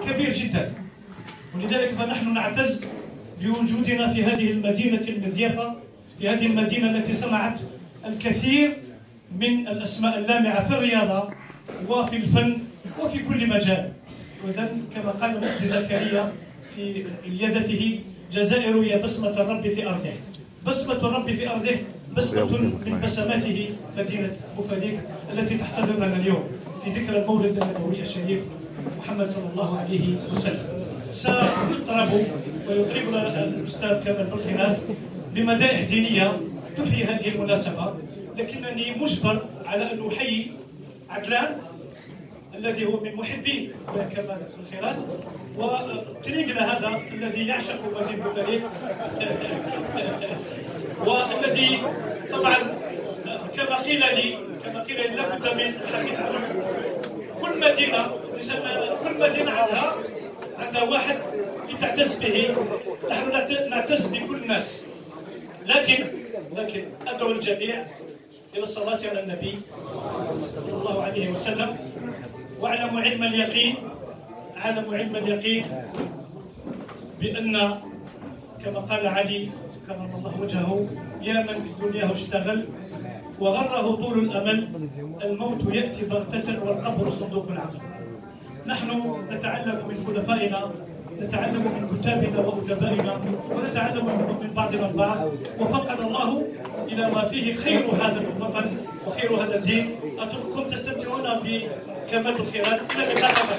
كبير جدا، ولذلك فنحن نعتز بوجودنا في هذه المدينة المذيفة، في هذه المدينة التي صنعت الكثير من الأسماء اللامعة في الرياضة وفي الفن وفي كل مجال. وإذن كما قال مجدي زكريا في اليذته: جزائر هي بسمة الرب في أرضه. بسمة الرب في أرضه بسمة من بسماته مدينة بوفاليق التي تحتضر لنا اليوم في ذكرى المولد النبوي الشريف محمد صلى الله عليه وسلم. سيطرب ويطربنا الأستاذ كمال بالخيرات بمدائح دينية تحيي هذه المناسبة، لكنني مجبر على أن أحيي عدلان الذي هو من محبي كمال بالخيرات، وترينجلا هذا الذي يعشق مدينة بوفاليق والذي طبعا كما قيل لي لابد من الحديث عنه. كل مدينة عندها واحد تعتز به. نحن نعتز بكل الناس، لكن أدعو الجميع إلى الصلاة على النبي صلى الله عليه وسلم، واعلموا علم اليقين بأن كما قال علي كرم الله وجهه: يا من بدنياه اشتغل وغره طول الأمل، الموت يأتي بغتة والقبر صندوق العمل. نحن نتعلم من خلفائنا، نتعلم من كتابنا وأدبائنا، ونتعلم من بعضنا البعض، وفقنا الله إلى ما فيه خير هذا الوطن وخير هذا الدين. أترككم تستمتعون بكمال الخيرات. إلى اللقاء.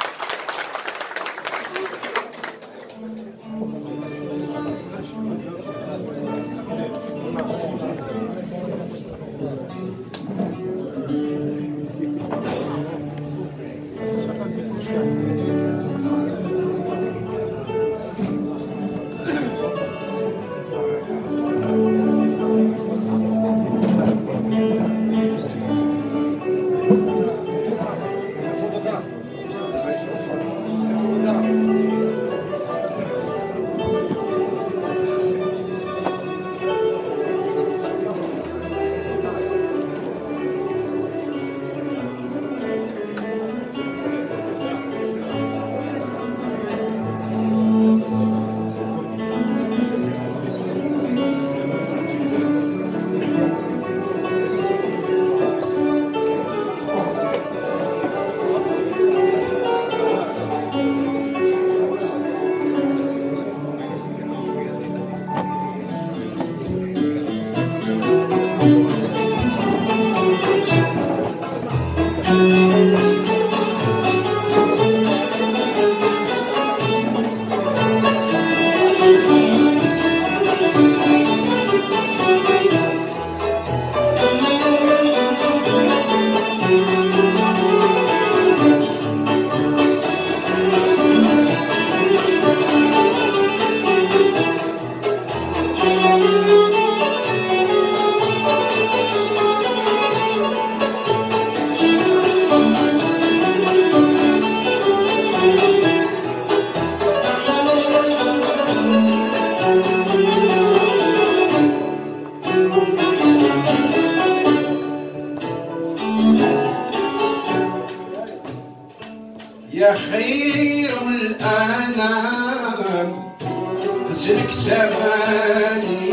يا خير الأنام حسنك سماني،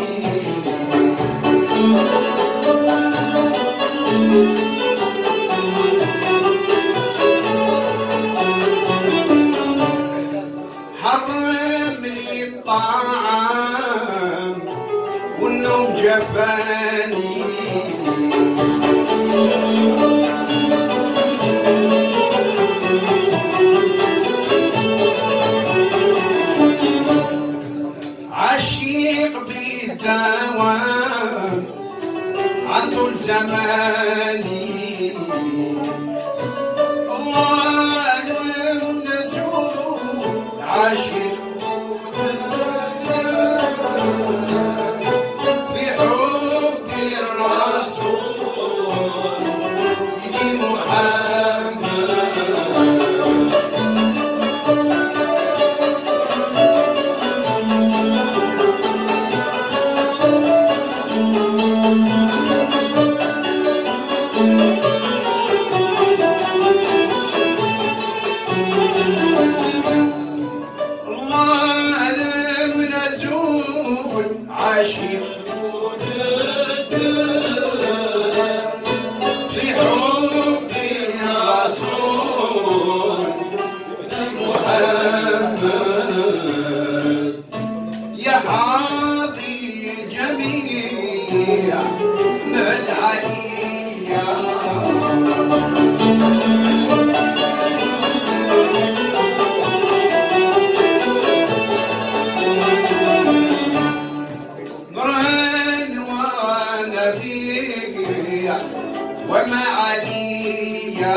حرم لي الطعام والنوم جفاني، عشيق بالدوام عن طول زماني، الله والنزول عاشق في حب الرسول سيدي محمد. عاشق في حب الرسول محمد يا حاضي الجميع من عليا نوران ونبيع وما عليا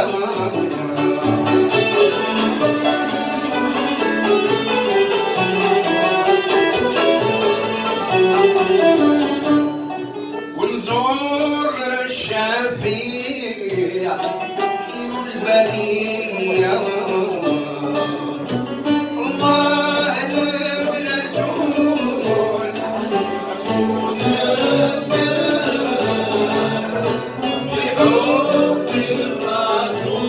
ونزور الشفيع البرية الله برسول في حب الرسول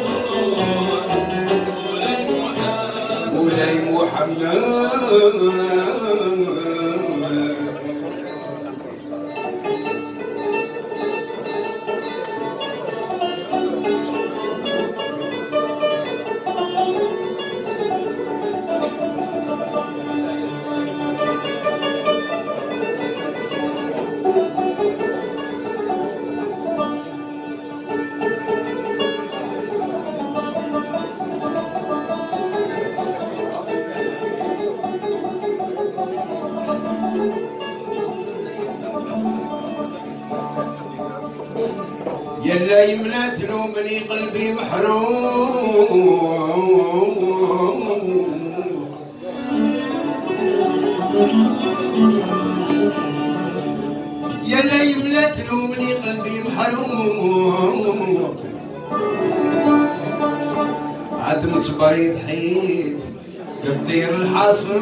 مولاي محمد يلا يملا تلومني قلبي محروق يلا يملا تلومني قلبي محروق عاد مصبري ضحيت كطير الحصر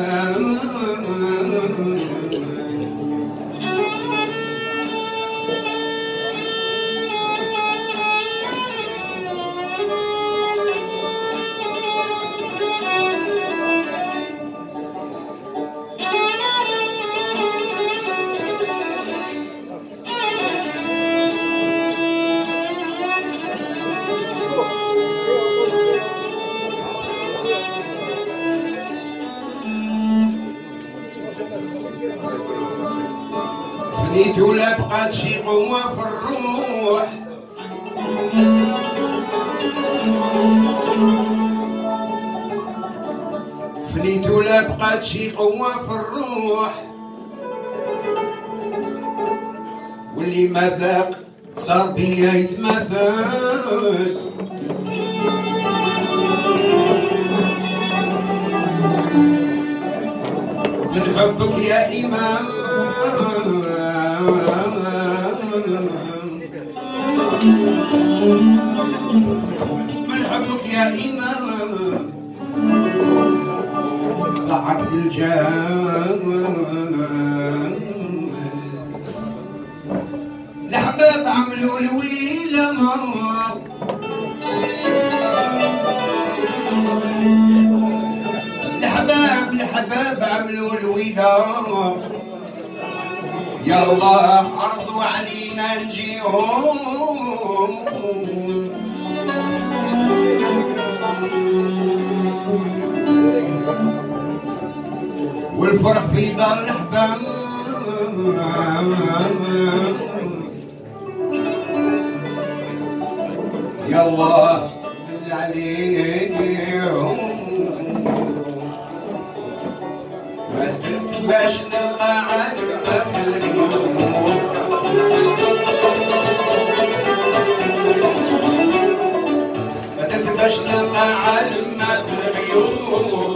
فنيت ولا بقات شي قوة في الروح فنيت ولا بقات شي قوة في الروح واللي ما ذاق صار بيا يتمثل من حبك يا إمام من حبك يا إمام لعبد الجمال الأحباب عملوا الويلة الأحباب عملوا الويلة يا الله عرضوا علينا نجيهم والفرح في دار الأحباب يا الله دل عليهم ما تنتبهش نلقى عالم قبل اليوم ما تنتبهش نلقى عالم قبل اليوم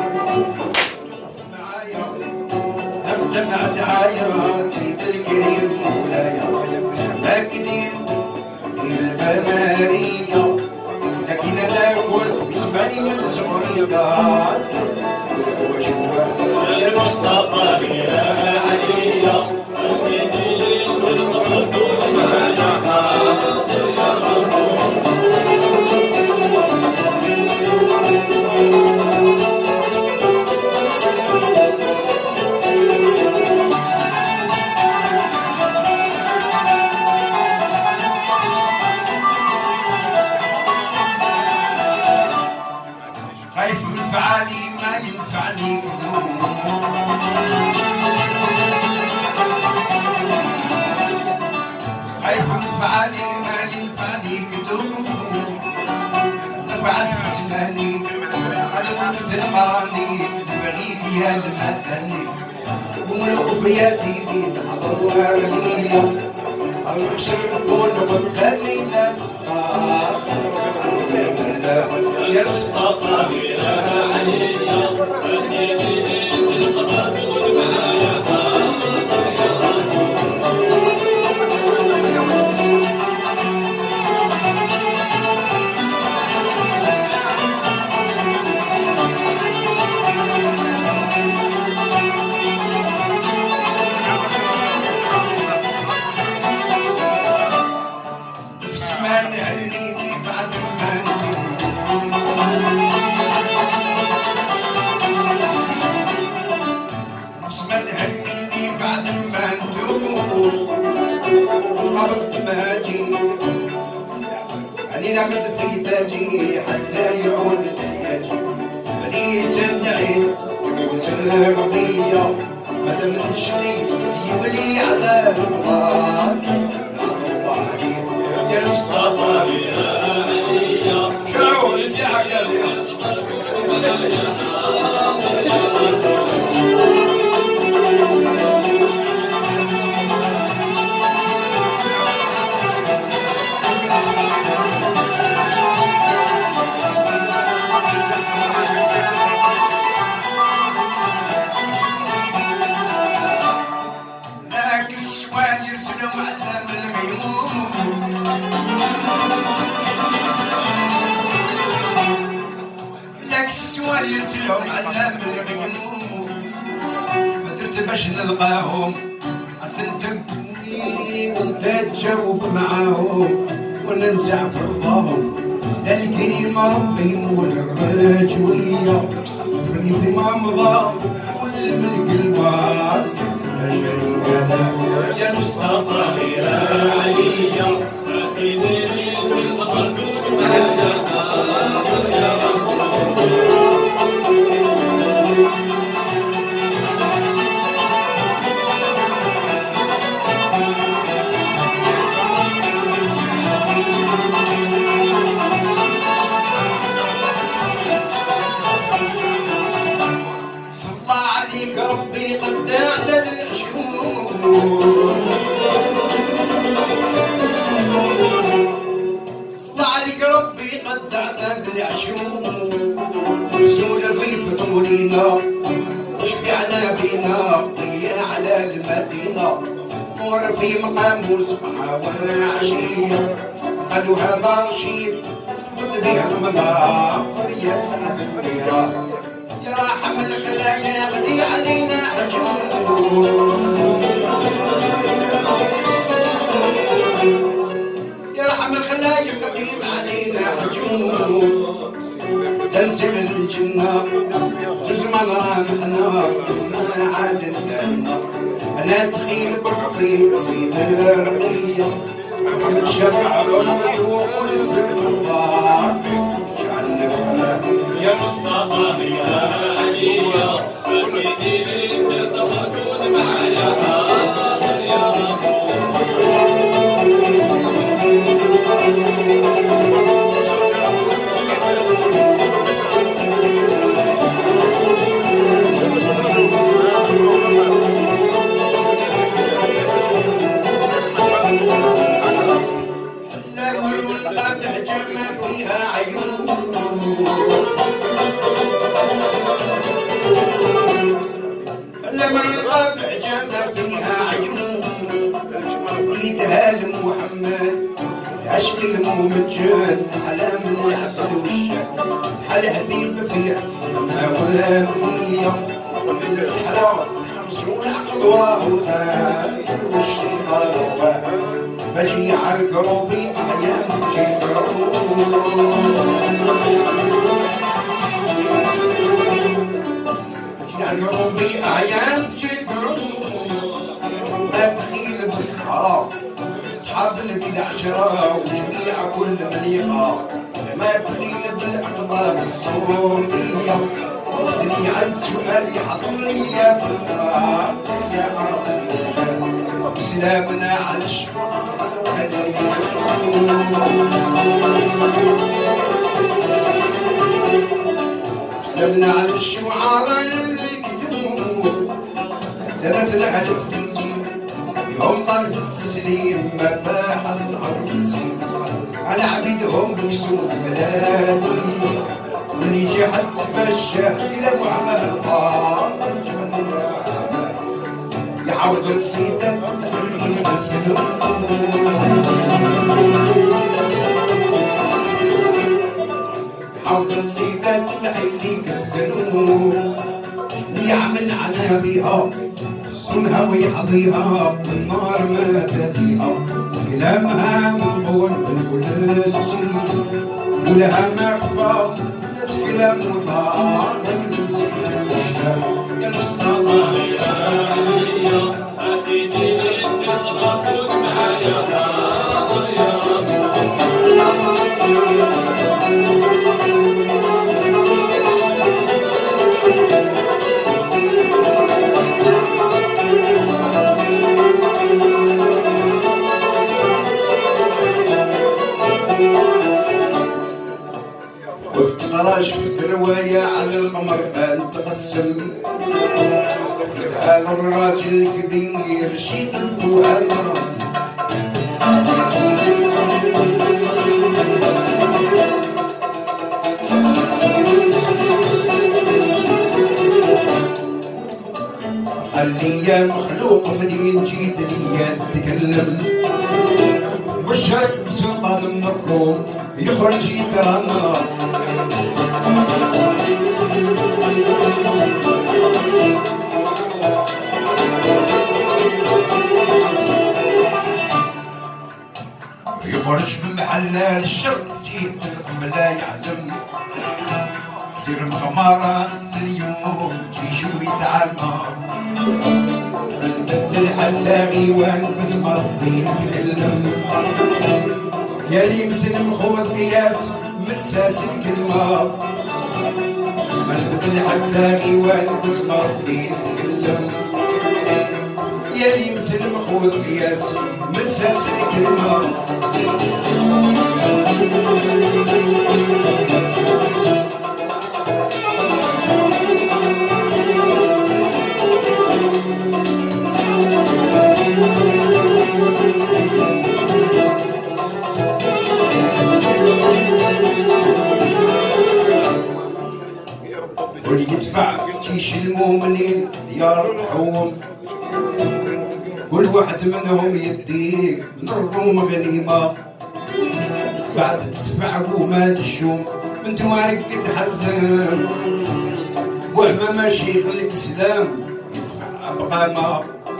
معايا نسمع دعايا سيد الكريم مولايا هكذا البمارية لكن لا يقول بسماني من صغري وشوفه المصطفى بلا عليا سيدي القلب ما جحا يا رسول القراني تبغيك يا المدني ونوقف يا سيدي تحضر ليا الحشر كون قدامي لا تستغفر يا مصطفى يا علي يا سيدي بالقرب والبلايا نعمد في تاجي حتى يعود احتياجي بليس النعيم وزهر بيا ما تمنش لي سيب لي على الله الله عليك يا مصطفى يا علي شاور انت عقلي يرسلهم علام الغيوم ما ترتبش نلقاهم تنتبني وانت تجاوب معاهم وننزع في رضاهم لا الكريمة ربي والرجوية في ما مضى والملك الواس لا شريك له يا مصطفى يا علي يا سيدي بالقلب يا رسول الله ربي قد اعدل الشهور صلى عليك ربي قد اعدل العشور رسول صيفة ولينا وشفعنا بينا ضيا على المدينة مور في مقام سبعة وعشرين قالوا هذا رشيد خذ بها المناقر يا سعد الديار يا حمل خلايا غدي علينا حجور يا حمل خلايا غدي علينا حجور تنزل الجنة زمان رانا حنا عاد الجنة انا دخيل بحقي سيد الرقية محمد شفع محمد ورزق الله جعلنا يا مصطفى يا علي يا سيدي بالتفضل معايا يا رسول فيها عيون لما الغابع جمع فيها عيون ايدها لمحمد عشق الممجد على من العسل والشهد على حبيب فيها هوا مزيه من الصحراء مسرون عقل واهوها والشيطان باجي على القروبي اعيان جيت يعني ربي اعيان جيت ما تخيل بالصحاب اصحاب النبي العشره وجميع كل من يقع ما تخيل بالاقطاب الصوفيه اللي عند سؤالي حضر لي في الدار يا عرب سلامنا على الشمال كتبنا على الشعراء الكتب سنة الألف يوم طلب التسليم ما فاح الزهر مسيم على عبيدهم بكسود بلادي من يجي حد فشاه إلى معمر يعاود السيدة يعاود السيدة تحيي كالذنوب يعمل على بيها سنها ويحظيها بالنار ما تديها كلامها منقول من كل شيء ولها مخفى ناس كلام وطار من مسكين يا مصطفى يا سيدي انت تغفر معايا شفت رواية على القمر قال تقسم هذا الراجل الكبير شيد الفؤاد قال لي يا مخلوق منين جيت ليا تكلم وشك بسلطان من الروم يخرج يترنى يخرج من محلة للشرق جيت لا يعزم تصير مخمارة اليوم جيشو يتعلمر نبدل حتى غيوان بزمر بين تكلم يا لي مسلم خوذ قياس من ساس الكلمة ما نبدل حتى غيوان بزمر بين تكلم يا لي مسلم خوذ قياس من ساس الكلمة واللي يدفع جيش المؤمنين ديار الحوم كل واحد منهم يديك من الروم غنيمة بعد تدفع قومات الشوم من توارك تحزن وعمام شيخ الإسلام يدفع بقامة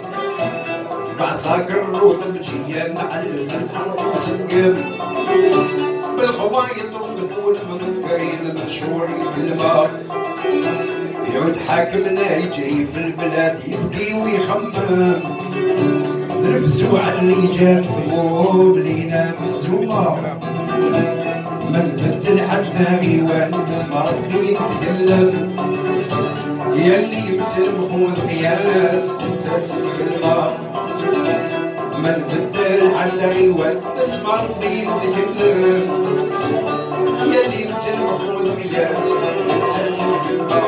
بعصاك الروض بجيان معلم الحرب مسقم بالخوايط وقتول من قرين مشهور الكلمة يعود حاكمنا يجري في البلاد يبكي ويخمم نرفزو على اللي جاب ثموب لينا مهزومة ما نبدل حتى غيوان بسمع ربي يتكلم ياللي مسلم خوذ قياس اساس الكلمة ما نبدل حتى غيوان بسمع ربي يتكلم ياللي مسلم خوذ قياس اساس الكلمة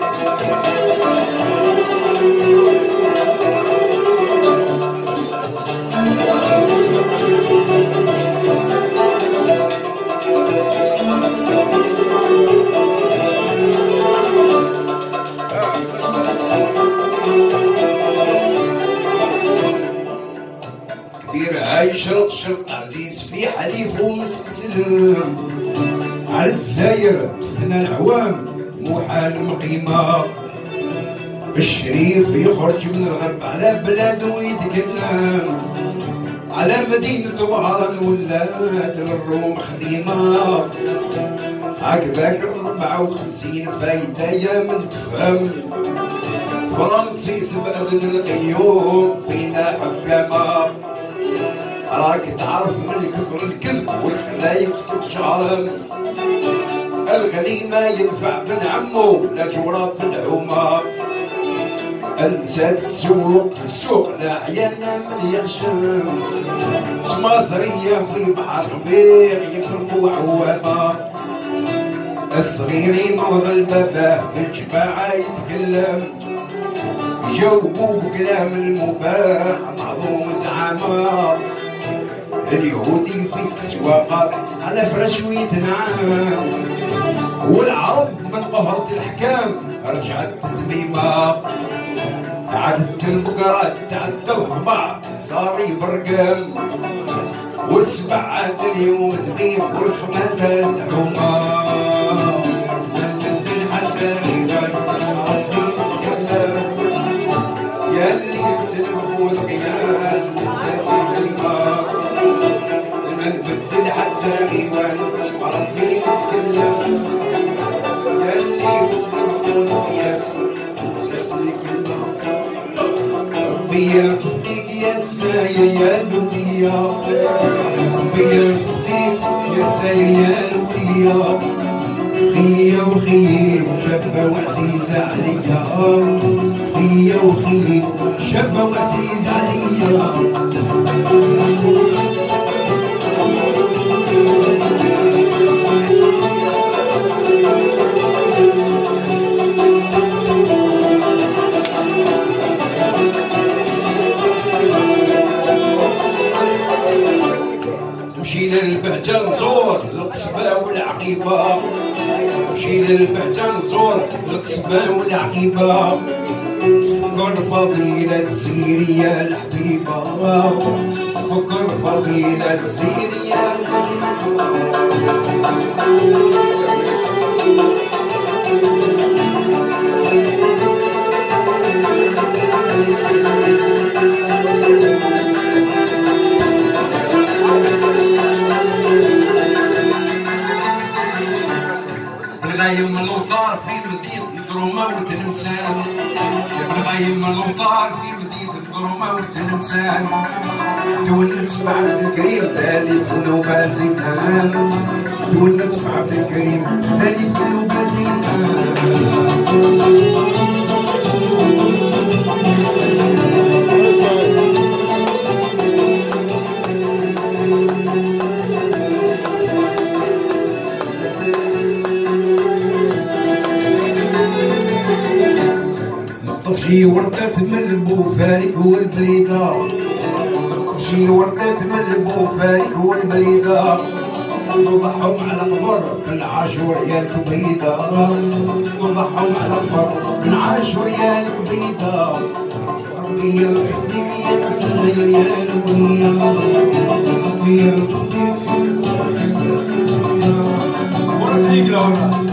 كبير هاي شرط عزيز في حليف ومستسلم على الجزاير دفنا العوام مو حال مقيمة الشريف يخرج من الغرب على بلاده ويتكلم على مدينة وهران ولات للروم خديمة هكذاك 54 فايدة يا من تفهم فرنسيس بأذن القيوم فينا حكامة راك تعرف من كثر الكذب والخلايق تتشعر الغنيمة ينفع بن عمو لا جورا في العومة انسى تسوق في السوق لا عيالنا من يغشم سماصرية في بحر ربيع يكرموا عوامة الصغير ينوض البابا في الجماعة يتكلم يجاوبوا بكلام المباح معظوم زعامة اليهودي في سواقات على فراش ويتنعم والعرب من قهرة الحكام رجعت تدميمة عادت البقرات تعدى الضبع صار يبرقم والسبع عاد اليوم تغيب والخماتة الحومة حتى غيبان ياللي يسلم والقياس اساسي بالماء ما نبدل حتى غيبان اسمع ربي نتكلم ياللي يسلم والقياس اساسي بالماء ربي يرزقك يا تساير يا لوليا ربي يرزقك يا ساير يا لوليا خيا وخيي شابة وعزيزة عليا خيا وخيي شابة وعزيزة عليا نمشي للبهجة نزور القصبة والعقيبة نمشي للبهجة نزور القصبة والعقيبة فكر فضيلة الزيرية الحبيبة فكر فضيلة الزيرية الحبيبة الغايم الوطار في مدينة قرومة وتلمسان الغايم الوطار في مدينة قرومة وتلمسان تونس بعبد الكريم تالي فنوبة زيدان تونس بعبد الكريم تالي فنوبة زيدان شي وردات من البوفارك والبليدة شي وردات من البوفارك والبليدة نضحهم على قبر من عاشور يا الكبيدة نضحهم على قبر من عاشور يا الكبيدة ربي يرحمك يا صغير يا الولية ربي يرحمك ورا تيجي لورا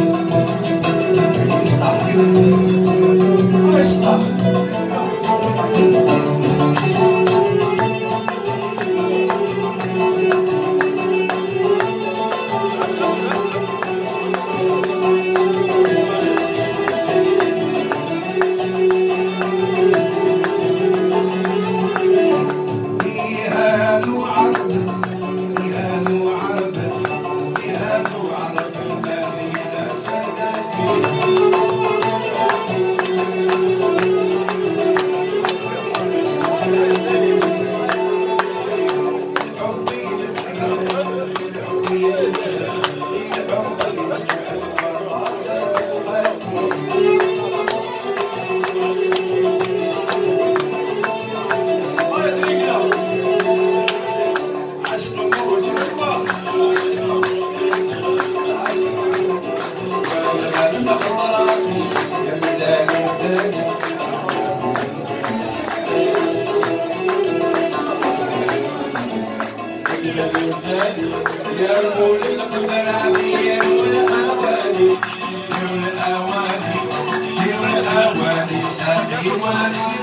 يا مول القدراني يا مول الأواني يا مول الأواني يا مول الأواني ساقي واني